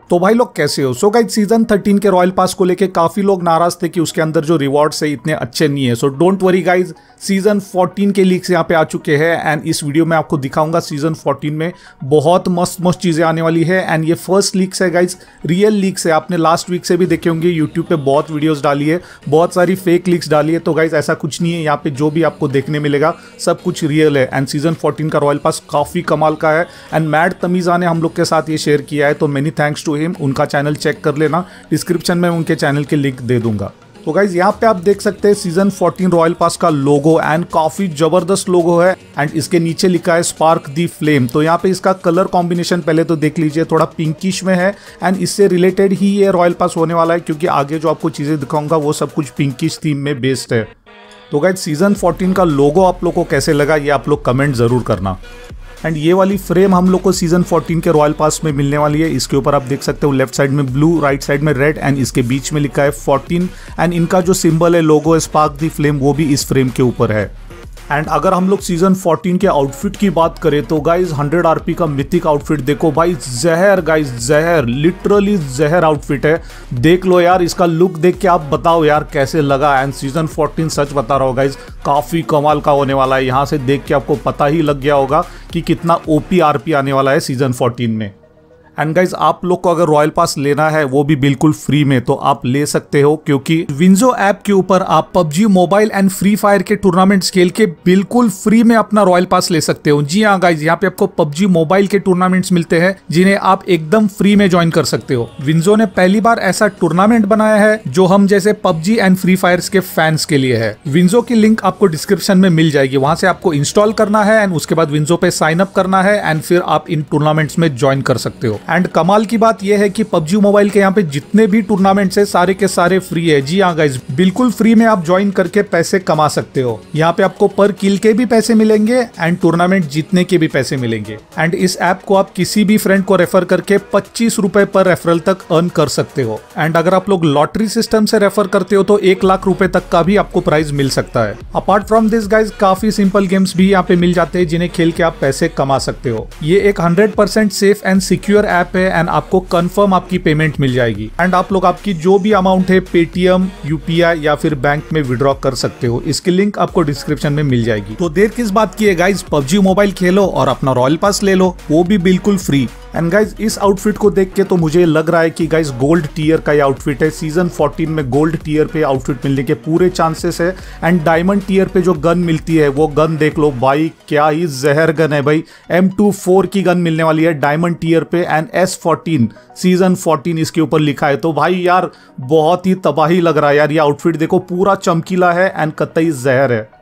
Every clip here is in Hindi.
तो भाई लोग कैसे हो? सो गाइस सीजन 13 के रॉयल पास को लेके काफी लोग नाराज थे कि उसके अंदर जो रिवॉर्ड्स है इतने अच्छे नहीं है। So don't worry guys, season 14 के लीक्स यहाँ पे आ चुके हैं एंड इस वीडियो में आपको दिखाऊंगा सीजन 14 में बहुत मस्त मस्त चीजें आने वाली है। एंड ये फर्स्ट लीक्स है गाइस, रियल लीक्स है। आपने लास्ट वीक से भी देखे होंगे यूट्यूब पे बहुत वीडियोस डाली है, बहुत सारी फेक लीक्स डाली है। तो गाइस ऐसा कुछ नहीं है, यहाँ पे जो भी आपको देखने मिलेगा सब कुछ रियल है। एंड सीजन 14 का रॉयल पास काफी कमाल का है एंड मैड तमीजा ने हम लोग के साथ ये शेयर किया है, तो मेनी थैंक्स टू हिम। उनका चैनल चेक कर लेना, डिस्क्रिप्शन में उनके चैनल के लिंक दे दूंगा। तो गाइज यहाँ पे आप देख सकते हैं सीजन 14 रॉयल पास का लोगो एंड काफी जबरदस्त लोगो है एंड इसके नीचे लिखा है स्पार्क दी फ्लेम। तो यहाँ पे इसका कलर कॉम्बिनेशन पहले तो देख लीजिए, थोड़ा पिंकिश में है एंड इससे रिलेटेड ही ये रॉयल पास होने वाला है, क्योंकि आगे जो आपको चीजें दिखाऊंगा वो सब कुछ पिंकिश थीम में बेस्ड है। तो गाइज सीजन 14 का लोगो आप लोग को कैसे लगा ये आप लोग कमेंट जरूर करना। एंड ये वाली फ्रेम हम लोग को सीजन 14 के रॉयल पास में मिलने वाली है। इसके ऊपर आप देख सकते हो लेफ्ट साइड में ब्लू, राइट साइड में रेड एंड इसके बीच में लिखा है 14 एंड इनका जो सिंबल है लोगो स्पार्क दी फ्लेम वो भी इस फ्रेम के ऊपर है। एंड अगर हम लोग सीजन 14 के आउटफिट की बात करें तो गाइज 100 आरपी का मिथिक आउटफिट देखो भाई, जहर गाइज, जहर, लिटरली जहर आउटफिट है। देख लो यार, इसका लुक देख के आप बताओ यार कैसे लगा। एंड सीजन 14 सच बता रहा हूँ गाइज काफी कमाल का होने वाला है। यहाँ से देख के आपको पता ही लग गया होगा कि कितना ओपी आरपी आने वाला है सीजन 14 में। एंड गाइज आप लोग को अगर रॉयल पास लेना है वो भी बिल्कुल फ्री में, तो आप ले सकते हो, क्योंकि विंजो ऐप के ऊपर आप PUBG mobile and free fire के टूर्नामेंट्स खेल के बिल्कुल फ्री में अपना रॉयल पास ले सकते हो। जी हाँ गाइज, यहाँ पे आपको पबजी मोबाइल के टूर्नामेंट्स मिलते हैं जिन्हें आप एकदम फ्री में ज्वाइन कर सकते हो। विंजो ने पहली बार ऐसा टूर्नामेंट बनाया है जो हम जैसे पबजी एंड फ्री फायर के फैंस के लिए है। विंजो की लिंक आपको डिस्क्रिप्शन में मिल जाएगी, वहां से आपको इंस्टॉल करना है एंड उसके बाद विंजो पे साइन अप करना है एंड फिर आप इन टूर्नामेंट्स में ज्वाइन कर सकते हो। एंड कमाल की बात यह है कि पबजी मोबाइल के यहाँ पे जितने भी टूर्नामेंट्स है सारे के सारे फ्री है। जी हाँ गाइज, बिल्कुल फ्री में आप ज्वाइन करके पैसे कमा सकते हो। यहाँ पे आपको पर किल के भी पैसे मिलेंगे एंड टूर्नामेंट जीतने के भी पैसे मिलेंगे। एंड इस ऐप को आप किसी भी फ्रेंड को रेफर करके 25 रुपए पर रेफरल तक अर्न कर सकते हो। एंड अगर आप लोग लॉटरी सिस्टम से रेफर करते हो तो 1 लाख रुपए तक का भी आपको प्राइज मिल सकता है। अपार्ट फ्रॉम दिस गाइज काफी सिंपल गेम्स भी यहाँ पे मिल जाते हैं जिन्हें खेल के आप पैसे कमा सकते हो। ये एक 100% सेफ एंड सिक्योर ऐप है एंड आपको कंफर्म आपकी पेमेंट मिल जाएगी एंड आप लोग आपकी जो भी अमाउंट है पेटीएम, यूपीआई या फिर बैंक में विड्रॉ कर सकते हो। इसकी लिंक आपको डिस्क्रिप्शन में मिल जाएगी। तो देर किस बात की है गाइज, पबजी मोबाइल खेलो और अपना रॉयल पास ले लो, वो भी बिल्कुल फ्री। एंड गाइज इस आउटफिट को देख के तो मुझे लग रहा है कि गाइज गोल्ड टीयर का ये आउटफिट है। सीजन 14 में गोल्ड टीयर पे आउटफिट मिलने के पूरे चांसेस है। एंड डायमंड टीयर पे जो गन मिलती है वो गन देख लो भाई, क्या ही जहर गन है भाई। M24 की गन मिलने वाली है डायमंड टीयर पे एंड S14 सीजन 14 इसके ऊपर लिखा है। तो भाई यार बहुत ही तबाही लग रहा है यार। ये आउटफिट देखो पूरा चमकीला है एंड कतई जहर है।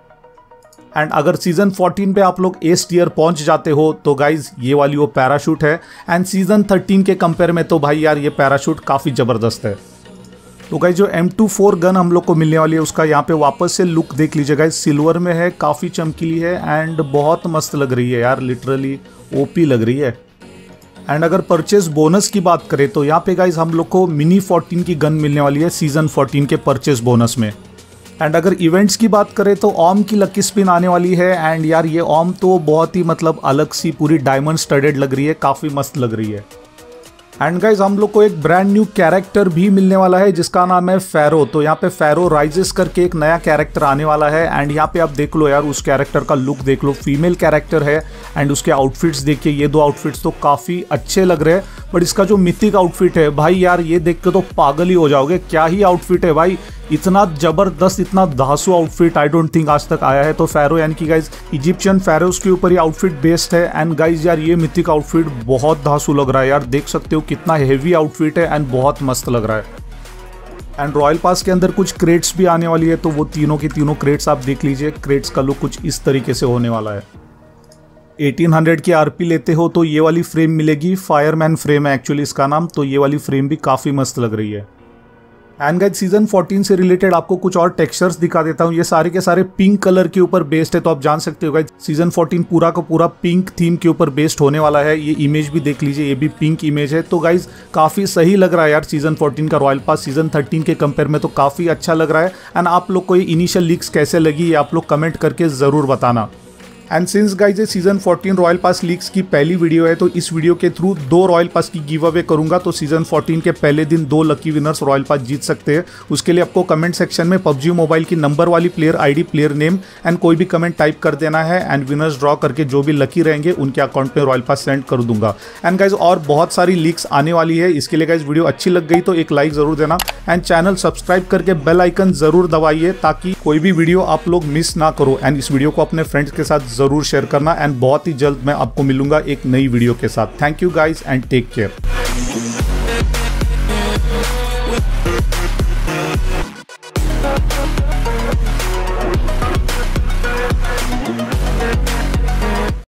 एंड अगर सीजन 14 पे आप लोग एस टीयर पहुंच जाते हो तो गाइज ये वाली वो पैराशूट है एंड सीजन 13 के कंपेयर में तो भाई यार ये पैराशूट काफी जबरदस्त है। तो गाइज जो M24 गन हम लोग को मिलने वाली है उसका यहाँ पे वापस से लुक देख लीजिए गाइज, सिल्वर में है, काफी चमकीली है एंड बहुत मस्त लग रही है यार, लिटरली ओपी लग रही है। एंड अगर परचेज बोनस की बात करें तो यहाँ पे गाइज हम लोग को मिनी 14 की गन मिलने वाली है सीजन 14 के परचेज बोनस में। एंड अगर इवेंट्स की बात करें तो ओम की लकी स्पिन आने वाली है एंड यार ये ओम तो बहुत ही मतलब अलग सी पूरी डायमंड स्टडेड लग रही है, काफी मस्त लग रही है। एंड गाइज हम लोग को एक ब्रांड न्यू कैरेक्टर भी मिलने वाला है जिसका नाम है फेरो। तो यहाँ पे फेरो राइजेस करके एक नया कैरेक्टर आने वाला है एंड यहाँ पे आप देख लो यार उस कैरेक्टर का लुक देख लो, फीमेल कैरेक्टर है एंड उसके आउटफिट्स देखिए, ये दो आउटफिट्स तो काफी अच्छे लग रहे हैं। बट इसका जो मिथिक आउटफिट है भाई यार ये देख के तो पागल ही हो जाओगे, क्या ही आउटफिट है भाई, इतना जबरदस्त, इतना धांसू आउटफिट आई डोंट थिंक आज तक आया है। तो फेरो यानी कि गाइज इजिप्शियन फेरोज के ऊपर ये आउटफिट बेस्ड है एंड गाइज यार ये मिथिक आउटफिट बहुत धांसू लग रहा है यार, देख सकते हो कितना हेवी आउटफिट है एंड बहुत मस्त लग रहा है। एंड रॉयल पास के अंदर कुछ क्रेट्स भी आने वाली है, तो वो तीनों की तीनों क्रेट्स आप देख लीजिए। क्रेट्स का लुक कुछ इस तरीके से होने वाला है। 1800 की आरपी लेते हो तो ये वाली फ्रेम मिलेगी, फायरमैन फ्रेम है एक्चुअली इसका नाम। तो ये वाली फ्रेम भी काफी मस्त लग रही है। एंड गाइस सीजन 14 से रिलेटेड आपको कुछ और टेक्सचर्स दिखा देता हूँ। ये सारे के सारे पिंक कलर के ऊपर बेस्ड है, तो आप जान सकते हो गाइस सीजन 14 पूरा का पूरा पिंक थीम के ऊपर बेस्ड होने वाला है। ये इमेज भी देख लीजिए, ये भी पिंक इमेज है। तो गाइस काफी सही लग रहा है यार सीजन 14 का रॉयल पास सीजन 13 के कंपेयर में तो काफी अच्छा लग रहा है। एंड आप लोग को ये इनिशियल लीक्स कैसे लगी ये आप लोग कमेंट करके जरूर बताना। एंड सिंस गाइज ये सीजन 14 रॉयल पास लीक्स की पहली वीडियो है, तो इस वीडियो के थ्रू 2 रॉयल पास की गिव अवे करूंगा। तो सीजन 14 के पहले दिन 2 लकी विनर्स रॉयल पास जीत सकते हैं। उसके लिए आपको कमेंट सेक्शन में पबजी मोबाइल की नंबर वाली player ID, player name and कोई भी कमेंट टाइप कर देना है एंड विनर्स ड्रॉ करके जो भी लकी रहेंगे उनके अकाउंट में रॉयल पास सेंड कर दूंगा। एंड गाइज और बहुत सारी लीक्स आने वाली है, इसके लिए गाइज वीडियो अच्छी लग गई तो एक लाइक जरूर देना एंड चैनल सब्सक्राइब करके बेल आइकन जरूर दबाइए ताकि कोई भी वीडियो आप लोग मिस ना करो। एंड इस वीडियो को अपने फ्रेंड्स के साथ जरूर शेयर करना एंड बहुत ही जल्द मैं आपको मिलूंगा एक नई वीडियो के साथ। Thank you guys and take care.